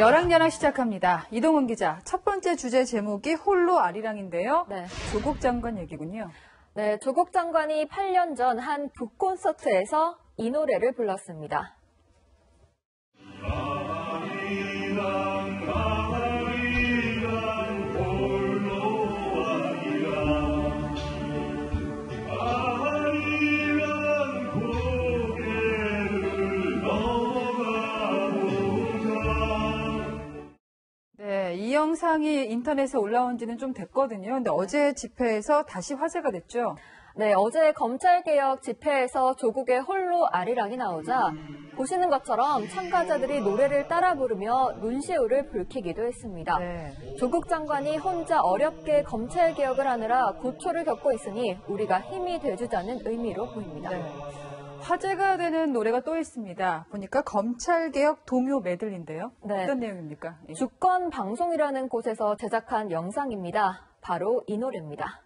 열왕연왕 시작합니다. 이동훈 기자, 첫 번째 주제 제목이 홀로 아리랑인데요. 네. 조국 장관 얘기군요. 네, 조국 장관이 8년 전 한 북콘서트에서 이 노래를 불렀습니다. 네, 이 영상이 인터넷에 올라온 지는 좀 됐거든요. 근데 어제 집회에서 다시 화제가 됐죠. 네, 어제 검찰개혁 집회에서 조국의 홀로 아리랑이 나오자 보시는 것처럼 참가자들이 노래를 따라 부르며 눈시울을 붉히기도 했습니다. 네. 조국 장관이 혼자 어렵게 검찰개혁을 하느라 고초를 겪고 있으니 우리가 힘이 돼주자는 의미로 보입니다. 네. 화제가 되는 노래가 또 있습니다. 보니까 검찰개혁 동요 메들리인데요. 네. 어떤 내용입니까? 주권 방송이라는 곳에서 제작한 영상입니다. 바로 이 노래입니다.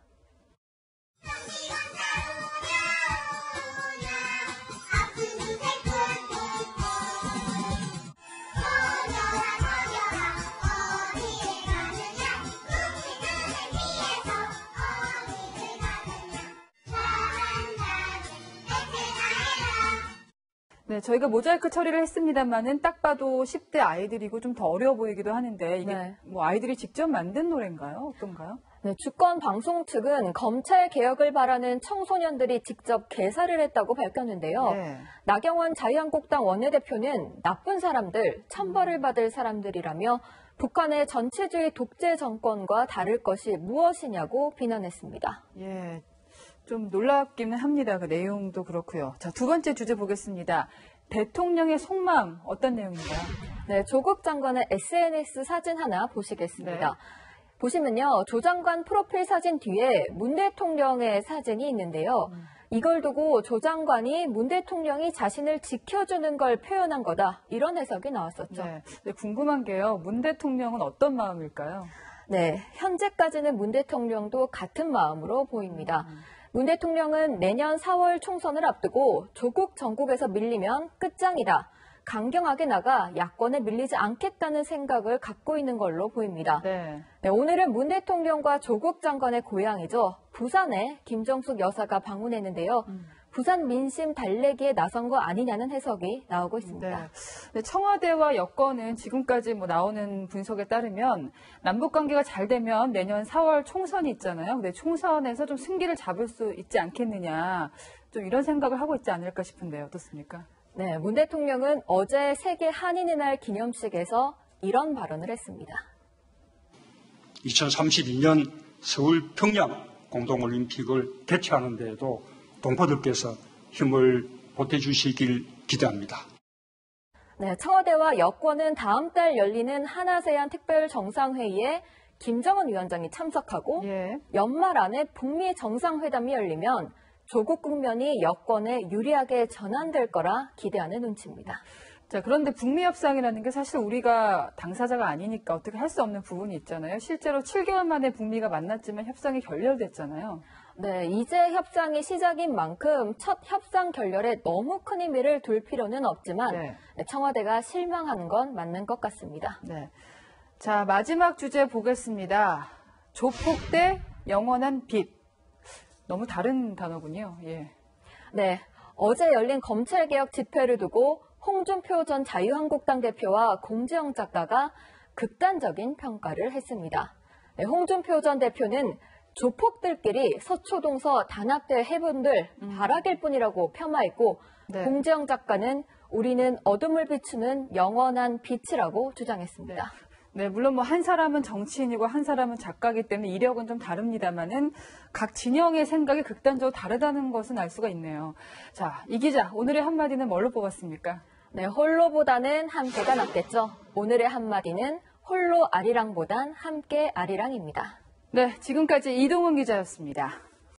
네, 저희가 모자이크 처리를 했습니다만은 딱 봐도 10대 아이들이고 좀 더 어려워 보이기도 하는데 이게 네. 뭐 아이들이 직접 만든 노래인가요? 어떤가요? 네, 주권 방송 측은 검찰 개혁을 바라는 청소년들이 직접 개사를 했다고 밝혔는데요. 네. 나경원 자유한국당 원내대표는 나쁜 사람들, 천벌을 받을 사람들이라며 북한의 전체주의 독재 정권과 다를 것이 무엇이냐고 비난했습니다. 예, 좀 놀랍기는 합니다. 그 내용도 그렇고요. 자, 두 번째 주제 보겠습니다. 대통령의 속마음 어떤 내용인가요? 네, 조국 장관의 SNS 사진 하나 보시겠습니다. 네. 보시면요, 조 장관 프로필 사진 뒤에 문 대통령의 사진이 있는데요. 이걸 두고 조 장관이 문 대통령이 자신을 지켜주는 걸 표현한 거다. 이런 해석이 나왔었죠. 네. 네, 궁금한 게요. 문 대통령은 어떤 마음일까요? 네, 현재까지는 문 대통령도 같은 마음으로 보입니다. 문 대통령은 내년 4월 총선을 앞두고 조국 정국에서 밀리면 끝장이다. 강경하게 나가 야권에 밀리지 않겠다는 생각을 갖고 있는 걸로 보입니다. 네. 네, 오늘은 문 대통령과 조국 장관의 고향이죠. 부산에 김정숙 여사가 방문했는데요. 부산 민심 달래기에 나선 거 아니냐는 해석이 나오고 있습니다. 네. 네, 청와대와 여권은 지금까지 뭐 나오는 분석에 따르면 남북 관계가 잘 되면 내년 4월 총선이 있잖아요. 근데 총선에서 좀 승기를 잡을 수 있지 않겠느냐. 좀 이런 생각을 하고 있지 않을까 싶은데요. 어떻습니까? 네, 문 대통령은 어제 세계 한인의 날 기념식에서 이런 발언을 했습니다. 2032년 서울 평양 공동올림픽을 개최하는 데에도 동포들께서 힘을 보태주시길 기대합니다. 네, 청와대와 여권은 다음 달 열리는 한아세안 특별 정상회의에 김정은 위원장이 참석하고 예. 연말 안에 북미 정상회담이 열리면 조국 국면이 여권에 유리하게 전환될 거라 기대하는 눈치입니다. 자, 그런데 북미 협상이라는 게 사실 우리가 당사자가 아니니까 어떻게 할 수 없는 부분이 있잖아요. 실제로 7개월 만에 북미가 만났지만 협상이 결렬됐잖아요. 네, 이제 협상이 시작인 만큼 첫 협상 결렬에 너무 큰 의미를 둘 필요는 없지만 네. 청와대가 실망하는 건 맞는 것 같습니다. 네. 자, 마지막 주제 보겠습니다. 조폭 대 영원한 빛. 너무 다른 단어군요. 예. 네, 어제 열린 검찰개혁 집회를 두고 홍준표 전 자유한국당 대표와 공지영 작가가 극단적인 평가를 했습니다. 네, 홍준표 전 대표는 조폭들끼리 서초동서 단합대 해분들 바라길 뿐이라고 폄하했고 네. 공지영 작가는 우리는 어둠을 비추는 영원한 빛이라고 주장했습니다. 네, 물론 뭐 한 사람은 정치인이고 한 사람은 작가이기 때문에 이력은 좀 다릅니다만은 각 진영의 생각이 극단적으로 다르다는 것은 알 수가 있네요. 자, 이 기자, 오늘의 한마디는 뭘로 뽑았습니까? 네, 홀로보다는 함께가 낫겠죠. 오늘의 한마디는 홀로 아리랑보단 함께 아리랑입니다. 네, 지금까지 이동훈 기자였습니다.